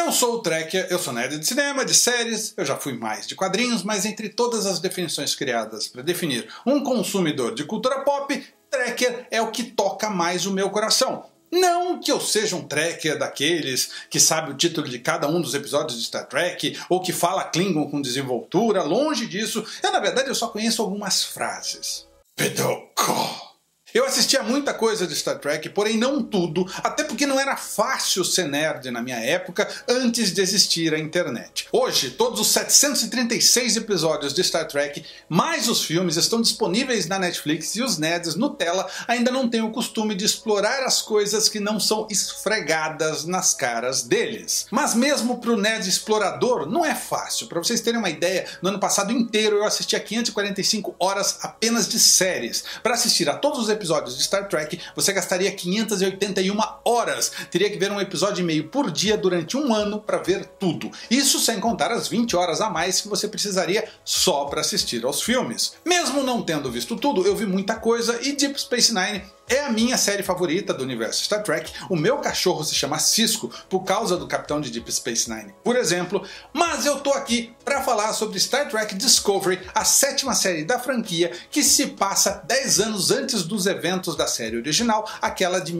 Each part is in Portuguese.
Eu sou o Trekker, eu sou nerd de cinema, de séries, eu já fui mais de quadrinhos, mas entre todas as definições criadas para definir um consumidor de cultura pop, Trekker é o que toca mais o meu coração. Não que eu seja um Trekker daqueles que sabe o título de cada um dos episódios de Star Trek, ou que fala Klingon com desenvoltura, longe disso. Na verdade eu só conheço algumas frases. Pedoko. Eu assistia muita coisa de Star Trek, porém não tudo, até porque não era fácil ser nerd na minha época, antes de existir a internet. Hoje, todos os 736 episódios de Star Trek, mais os filmes, estão disponíveis na Netflix e os nerds Nutella ainda não têm o costume de explorar as coisas que não são esfregadas nas caras deles. Mas mesmo pro nerd explorador, não é fácil. Para vocês terem uma ideia, no ano passado inteiro eu assistia 545 horas apenas de séries. Para assistir a todos os episódios de Star Trek, você gastaria 581 horas. Teria que ver um episódio e meio por dia durante um ano para ver tudo. Isso sem contar as 20 horas a mais que você precisaria só para assistir aos filmes. Mesmo não tendo visto tudo, eu vi muita coisa e Deep Space Nine é a minha série favorita do universo Star Trek. O meu cachorro se chama Cisco por causa do capitão de Deep Space Nine, por exemplo. Mas eu tô aqui para falar sobre Star Trek Discovery, a 7ª série da franquia que se passa 10 anos antes dos eventos da série original, aquela de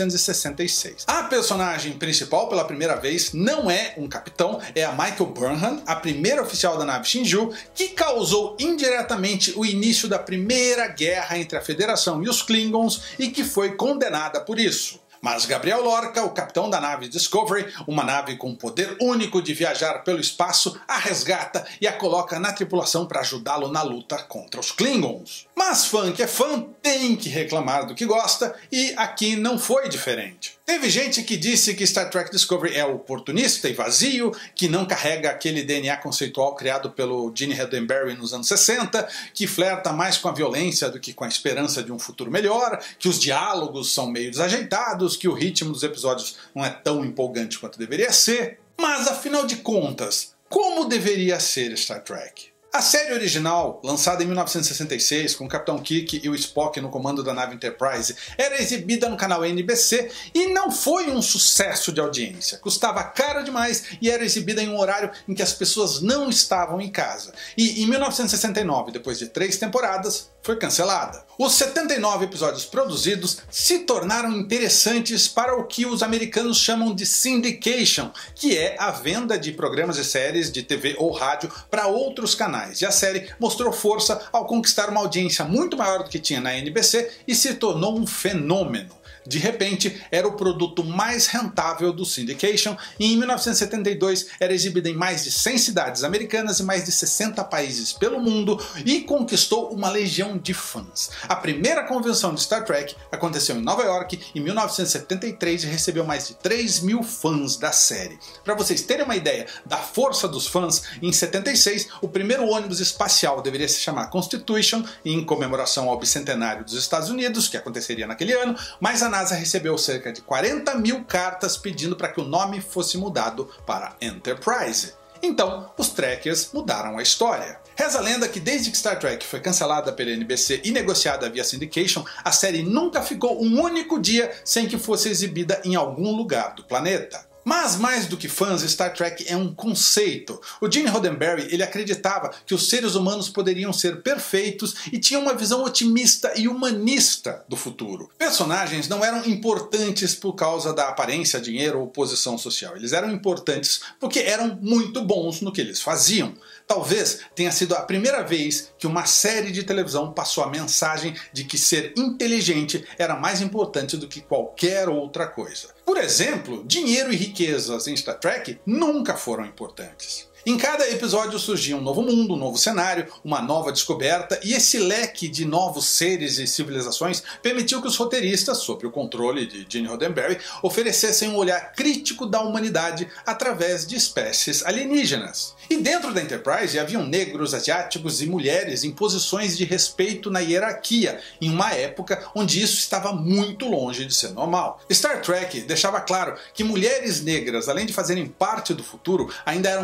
1966. A personagem principal pela primeira vez não é um capitão, é a Michael Burnham, a primeira oficial da nave Shinju, que causou indiretamente o início da primeira guerra entre a Federação e os Klingons e que foi condenada por isso. Mas Gabriel Lorca, o capitão da nave Discovery, uma nave com poder único de viajar pelo espaço, a resgata e a coloca na tripulação para ajudá-lo na luta contra os Klingons. Mas fã que é fã tem que reclamar do que gosta, e aqui não foi diferente. Teve gente que disse que Star Trek Discovery é oportunista e vazio, que não carrega aquele DNA conceitual criado pelo Gene Roddenberry nos anos 60, que flerta mais com a violência do que com a esperança de um futuro melhor, que os diálogos são meio desajeitados, que o ritmo dos episódios não é tão empolgante quanto deveria ser. Mas afinal de contas, como deveria ser Star Trek? A série original, lançada em 1966, com o Capitão Kirk e o Spock no comando da nave Enterprise, era exibida no canal NBC e não foi um sucesso de audiência. Custava caro demais e era exibida em um horário em que as pessoas não estavam em casa. E em 1969, depois de 3 temporadas, foi cancelada. Os 79 episódios produzidos se tornaram interessantes para o que os americanos chamam de syndication, que é a venda de programas e séries de TV ou rádio para outros canais. E a série mostrou força ao conquistar uma audiência muito maior do que tinha na NBC e se tornou um fenômeno. De repente, era o produto mais rentável do syndication e em 1972 era exibida em mais de 100 cidades americanas e mais de 60 países pelo mundo e conquistou uma legião de fãs. A primeira convenção de Star Trek aconteceu em Nova York em 1973 e recebeu mais de 3.000 fãs da série. Para vocês terem uma ideia da força dos fãs, em 76 o primeiro ônibus espacial deveria se chamar Constitution, em comemoração ao bicentenário dos Estados Unidos, que aconteceria naquele ano, mas a NASA recebeu cerca de 40.000 cartas pedindo para que o nome fosse mudado para Enterprise. Então, os Trekkers mudaram a história. Reza a lenda que desde que Star Trek foi cancelada pela NBC e negociada via syndication, a série nunca ficou um único dia sem que fosse exibida em algum lugar do planeta. Mas mais do que fãs, Star Trek é um conceito. O Gene Roddenberry ele acreditava que os seres humanos poderiam ser perfeitos e tinha uma visão otimista e humanista do futuro. Personagens não eram importantes por causa da aparência, dinheiro ou posição social. Eles eram importantes porque eram muito bons no que eles faziam. Talvez tenha sido a primeira vez que uma série de televisão passou a mensagem de que ser inteligente era mais importante do que qualquer outra coisa. Por exemplo, dinheiro e riquezas em Star Trek nunca foram importantes. Em cada episódio surgia um novo mundo, um novo cenário, uma nova descoberta, e esse leque de novos seres e civilizações permitiu que os roteiristas, sob o controle de Gene Roddenberry, oferecessem um olhar crítico da humanidade através de espécies alienígenas. E dentro da Enterprise haviam negros, asiáticos e mulheres em posições de respeito na hierarquia, em uma época onde isso estava muito longe de ser normal. Star Trek deixava claro que mulheres negras, além de fazerem parte do futuro, ainda eram peças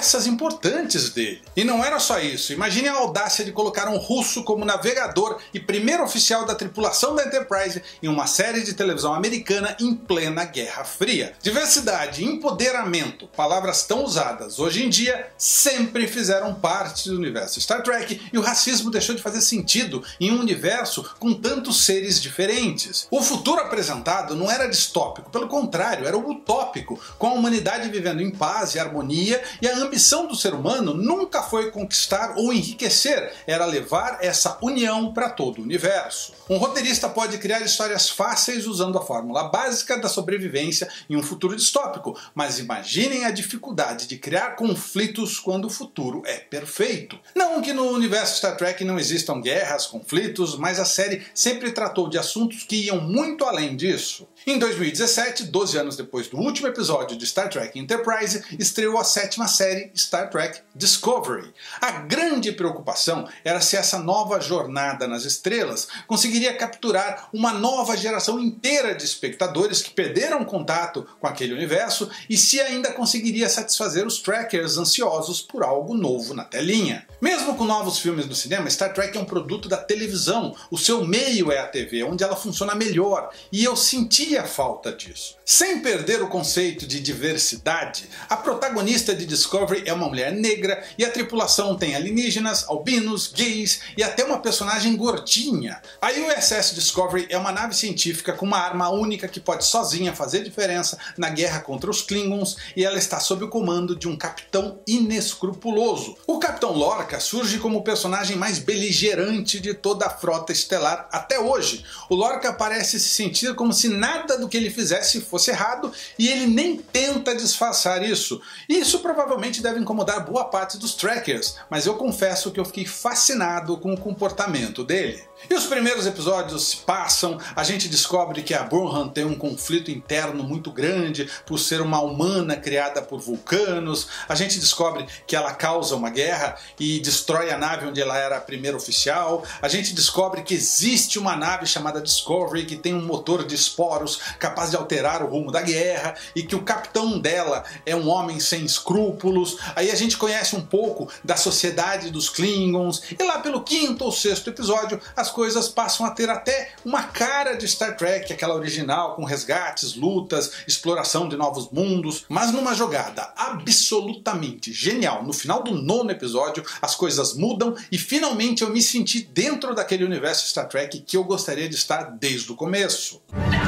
peças importantes dele. E não era só isso, imagine a audácia de colocar um russo como navegador e primeiro oficial da tripulação da Enterprise em uma série de televisão americana em plena Guerra Fria. Diversidade e empoderamento, palavras tão usadas hoje em dia, sempre fizeram parte do universo Star Trek, e o racismo deixou de fazer sentido em um universo com tantos seres diferentes. O futuro apresentado não era distópico, pelo contrário, era utópico, com a humanidade vivendo em paz e harmonia, e a ambição do ser humano nunca foi conquistar ou enriquecer, era levar essa união para todo o universo. Um roteirista pode criar histórias fáceis usando a fórmula básica da sobrevivência em um futuro distópico, mas imaginem a dificuldade de criar conflitos quando o futuro é perfeito. Não que no universo Star Trek não existam guerras, conflitos, mas a série sempre tratou de assuntos que iam muito além disso. Em 2017, 12 anos depois do último episódio de Star Trek Enterprise, estreou a 7ª série Star Trek Discovery. A grande preocupação era se essa nova jornada nas estrelas conseguiria capturar uma nova geração inteira de espectadores que perderam contato com aquele universo e se ainda conseguiria satisfazer os Trekkers ansiosos por algo novo na telinha. Mesmo com novos filmes no cinema, Star Trek é um produto da televisão, o seu meio é a TV, onde ela funciona melhor, e eu sentia falta disso. Sem perder o conceito de diversidade, a protagonista de Discovery é uma mulher negra e a tripulação tem alienígenas, albinos, gays e até uma personagem gordinha. A USS Discovery é uma nave científica com uma arma única que pode sozinha fazer diferença na guerra contra os Klingons, e ela está sob o comando de um capitão inescrupuloso. O Capitão Lorca surge como o personagem mais beligerante de toda a frota estelar até hoje. O Lorca parece se sentir como se nada do que ele fizesse fosse errado, e ele nem tenta disfarçar isso. E isso provavelmente deve incomodar boa parte dos Trekkers, mas eu confesso que eu fiquei fascinado com o comportamento dele. E os primeiros episódios se passam, a gente descobre que a Burnham tem um conflito interno muito grande por ser uma humana criada por vulcanos, a gente descobre que ela causa uma guerra e destrói a nave onde ela era a primeira oficial, a gente descobre que existe uma nave chamada Discovery que tem um motor de esporos capaz de alterar o rumo da guerra e que o capitão dela é um homem sem escrúpulos. Aí a gente conhece um pouco da sociedade dos Klingons e lá pelo 5º ou 6º episódio as coisas passam a ter até uma cara de Star Trek, aquela original, com resgates, lutas, exploração de novos mundos, mas numa jogada absolutamente genial. No final do 9º episódio as coisas mudam e finalmente eu me senti dentro daquele universo Star Trek que eu gostaria de estar desde o começo.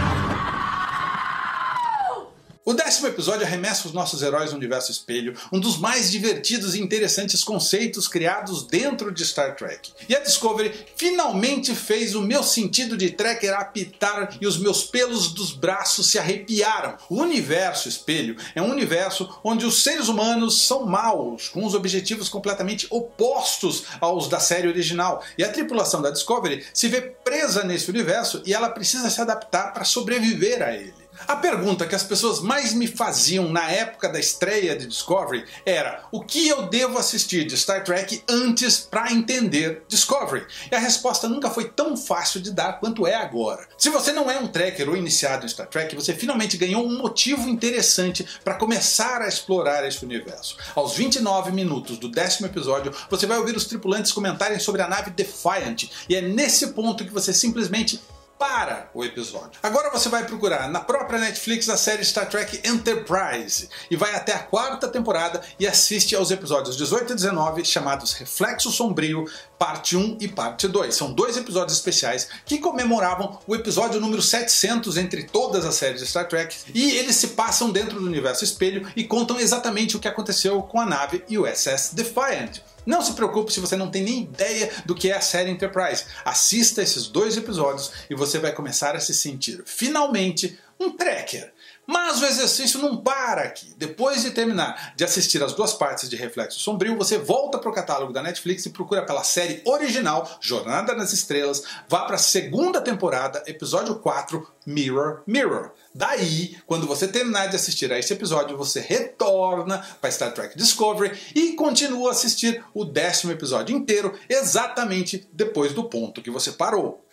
O 10º episódio arremessa os nossos heróis no universo espelho, um dos mais divertidos e interessantes conceitos criados dentro de Star Trek. E a Discovery finalmente fez o meu sentido de Trekker apitar e os meus pelos dos braços se arrepiaram. O universo espelho é um universo onde os seres humanos são maus, com os objetivos completamente opostos aos da série original, e a tripulação da Discovery se vê presa nesse universo e ela precisa se adaptar para sobreviver a ele. A pergunta que as pessoas mais me faziam na época da estreia de Discovery era: o que eu devo assistir de Star Trek antes para entender Discovery? E a resposta nunca foi tão fácil de dar quanto é agora. Se você não é um Trekker ou iniciado em Star Trek, você finalmente ganhou um motivo interessante para começar a explorar esse universo. Aos 29 minutos do 10º episódio, você vai ouvir os tripulantes comentarem sobre a nave Defiant, e é nesse ponto que você simplesmente para o episódio. Agora você vai procurar na própria Netflix a série Star Trek Enterprise e vai até a 4ª temporada e assiste aos episódios 18 e 19 chamados Reflexo Sombrio, parte 1 e parte 2. São 2 episódios especiais que comemoravam o episódio número 700 entre todas as séries de Star Trek, e eles se passam dentro do universo espelho e contam exatamente o que aconteceu com a nave USS Defiant. Não se preocupe se você não tem nem ideia do que é a série Enterprise. Assista esses 2 episódios e você vai começar a se sentir, finalmente, um Trekker. Mas o exercício não para aqui. Depois de terminar de assistir as 2 partes de Reflexo Sombrio, você volta para o catálogo da Netflix e procura pela série original, Jornada nas Estrelas, vá para a 2ª temporada, episódio 4, Mirror, Mirror. Daí, quando você terminar de assistir a esse episódio, você retorna para Star Trek Discovery e continua a assistir o 10º episódio inteiro, exatamente depois do ponto que você parou.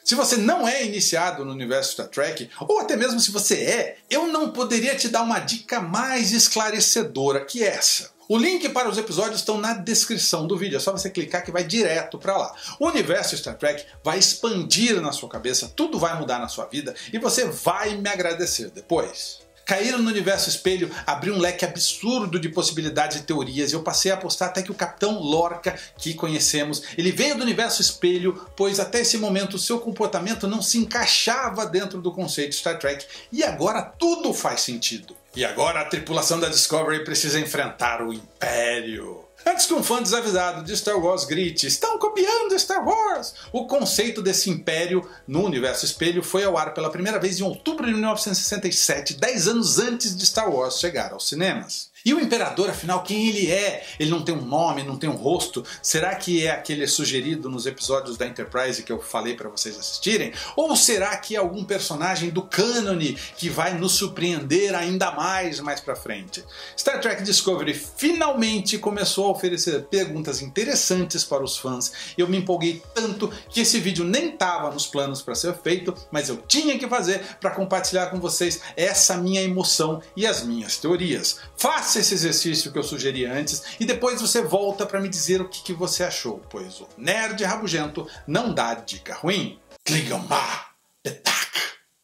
Se você não é iniciado no universo Star Trek, ou até mesmo se você é, eu não poderia te dar uma dica mais esclarecedora que essa. O link para os episódios estão na descrição do vídeo, é só você clicar que vai direto para lá. O universo Star Trek vai expandir na sua cabeça, tudo vai mudar na sua vida e você vai me agradecer depois. Cair no universo espelho abriu um leque absurdo de possibilidades e teorias e eu passei a apostar até que o Capitão Lorca, que conhecemos, ele veio do universo espelho, pois até esse momento o seu comportamento não se encaixava dentro do conceito Star Trek e agora tudo faz sentido. E agora a tripulação da Discovery precisa enfrentar o Império. Antes que um fã desavisado de Star Wars grite "Estão copiando Star Wars!", o conceito desse império no universo espelho foi ao ar pela primeira vez em outubro de 1967, 10 anos antes de Star Wars chegar aos cinemas. E o Imperador, afinal, quem ele é? Ele não tem um nome, não tem um rosto? Será que é aquele sugerido nos episódios da Enterprise que eu falei para vocês assistirem? Ou será que é algum personagem do cânone que vai nos surpreender ainda mais pra frente? Star Trek Discovery finalmente começou a oferecer perguntas interessantes para os fãs. Eu me empolguei tanto que esse vídeo nem estava nos planos para ser feito, mas eu tinha que fazer para compartilhar com vocês essa minha emoção e as minhas teorias. Faça esse exercício que eu sugeri antes e depois você volta para me dizer o que você achou, pois o Nerd Rabugento não dá dica ruim. Klingon-ba, Petak.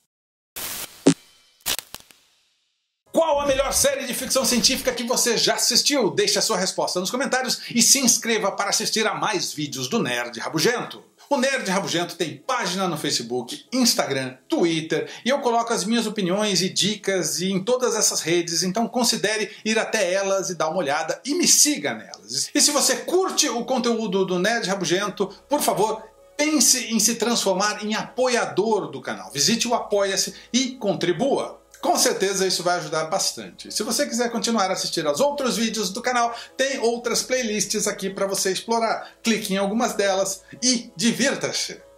Qual a melhor série de ficção científica que você já assistiu? Deixe a sua resposta nos comentários e se inscreva para assistir a mais vídeos do Nerd Rabugento. O Nerd Rabugento tem página no Facebook, Instagram, Twitter e eu coloco as minhas opiniões e dicas em todas essas redes, então considere ir até elas e dar uma olhada e me siga nelas. E se você curte o conteúdo do Nerd Rabugento, por favor, pense em se transformar em apoiador do canal. Visite o Apoia-se e contribua. Com certeza isso vai ajudar bastante. Se você quiser continuar a assistir aos outros vídeos do canal, tem outras playlists aqui para você explorar. Clique em algumas delas e divirta-se!